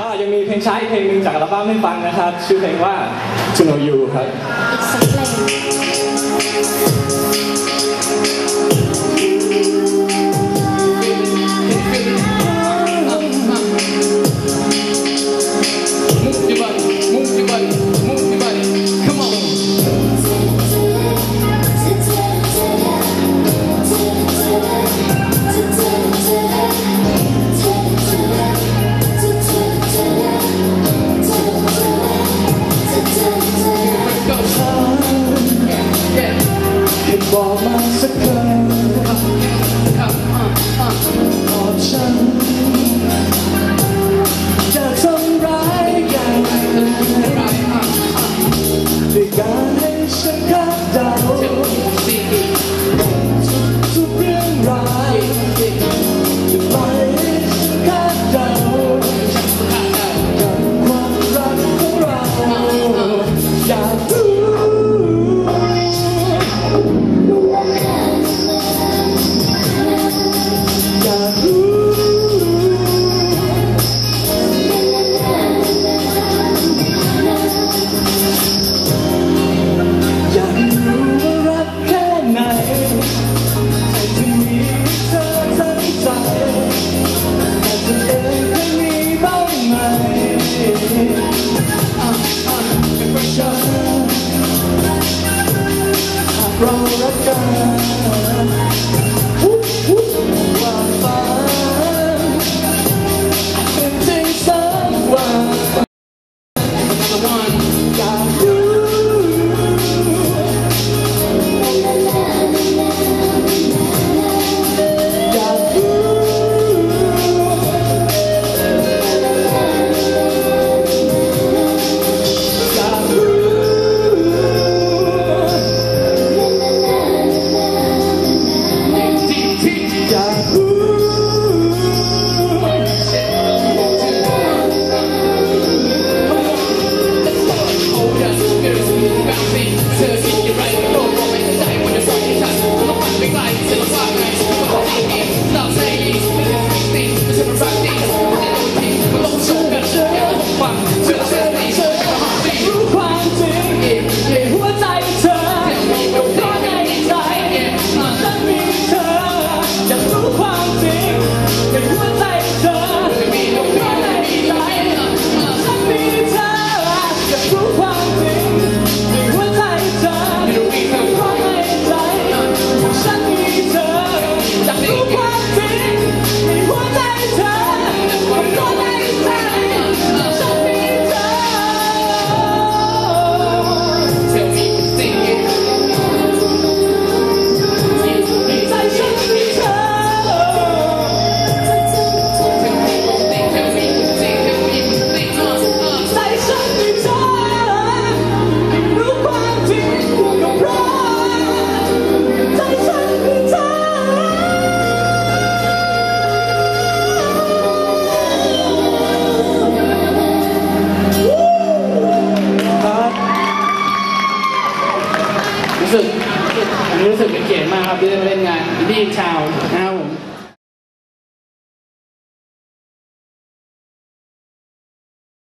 ยังมีเพลงช้าอีกเพลงหนึ่งจากอัลบั้มให้ฟังนะครับชื่อเพลงว่า To Know You ครับบอกมาสักคำบอกฉันจะทำร้ายกันด้วยการให้ฉันคาดเดาทุกเรื่องราวจะปล่อยให้ฉันคาดเดากับความรักของเราอยากรู้เรารักกันว่าฟ้าเป็นจริงสักวันอยากรู้อยากรู้อยากรู้รู้สึกเป็นเกียรติมากครับที่ได้มาเล่นงานอินดี้ชาวนะครับผม